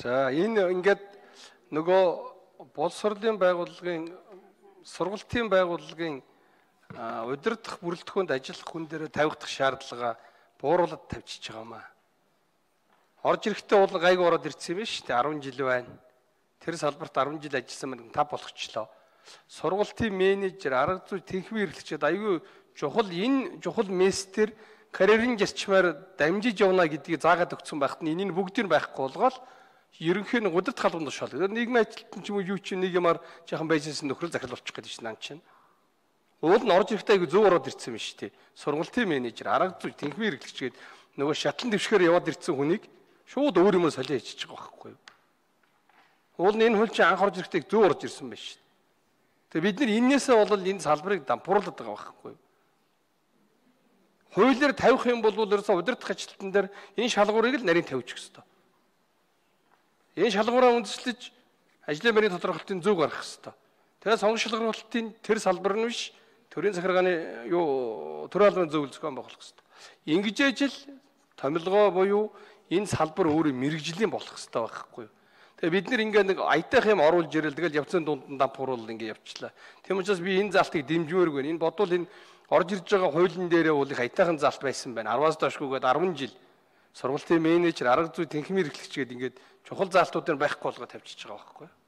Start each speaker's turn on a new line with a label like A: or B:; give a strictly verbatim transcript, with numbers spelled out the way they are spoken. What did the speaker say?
A: За энэ ингээд нөгөө боловсролын байгууллагын сургалтын байгууллагын удирдах бүрэлдэхүүнд ажиллах хүн дээр тавих шаардлага бууруулад тавьчихж байгаамаа. Орж ирэхдээ бол гайгүй ороод ирсэн юм шүү дээ. арван жил байна. Тэр салбарт арван жил ажилласан мань тав болгочлоо. Сургалтын менежер, арга зүй техникийн эрхлэгчид аюу чухал энэ чухал мессээр карьерийн зарчмаар дамжиж явна гэдгийг заагаад өгсөн байхад нь энийг бүгдийг байхгүй болгоод ерөнхий нь удирдах халуун тушаал. Нийгмийн ажилтан ч юм уу юу ч нэг юмар жоохон байжсэн нөхрөл захирал болчих гэдэг чинь нан чинь. Уул нь орж ирэхдээ аюу зөв ороод ирсэн юм шүү дээ. Сургалтын менежер, арга зүй техникийн эрхлэгч гээд нөгөө шатлан дэвшгээр яваад ирсэн хүнийг шууд өөр юмор солио хийчих байгаа байхгүй юу? Уул нь энэ хөл чинь анх орж ирэхдээ зөв орж ирсэн байна шүү дээ. Тэгээ бид нар энээсээ бол энэ салбарыг дампууруулдаг байгаа байхгүй юу? Хуулиар тавих юм бол ерөөсөө удирдах ажилтан дээр энэ шалгуурыг л нарийн тавьчих ёстой. Энэ шалгуураа үндэслэж ажлын байрны тодорхойлолтын зөв гаргах ёстой. Тэгээ сонгон шалгуулалтын тэр салбар нь биш төрийн захиргааны юу төрийн албаны зөвлөлт зохион байгуулах ёстой. Ингэж ажил томилгоо буюу энэ салбар өөрөө мэрэгжлийн болох ёстой байхгүй юу? Тэгээ бид нэр ингээ нэг аятайх юм оруулж ирэл тэгэл явцын дунд нь дампуурал ингээ явчлаа. Тийм учраас би энэ залтыг дэмжмээргүй байна. Энэ бодвол энэ орж ирж байгаа хуулийн дээрээ бол их аятайхан залт байсан байна. арваас доошгүйгээд арван жил сургалтын менежер, арга зүй техникийн эрхлэгч гээд ингээд чухал залтууд нь байхгүй болгоод тавьчихж байгаа байхгүй юу?